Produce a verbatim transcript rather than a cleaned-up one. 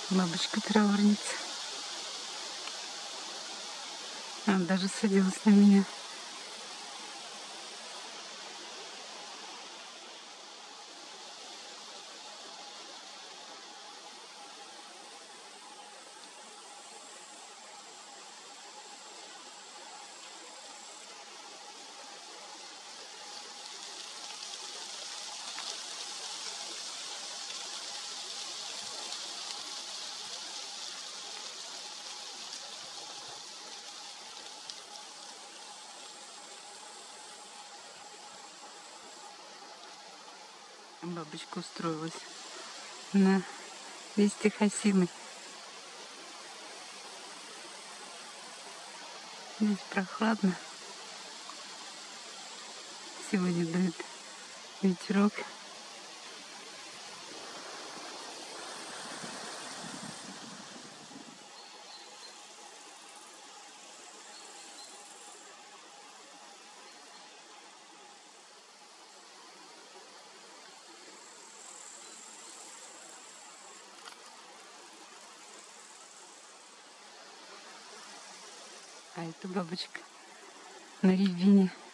Бабочка-траурница. Она даже садилась на меня. Бабочка устроилась на листьях осины. Здесь прохладно. Сегодня дует ветерок. А эта бабочка на рябине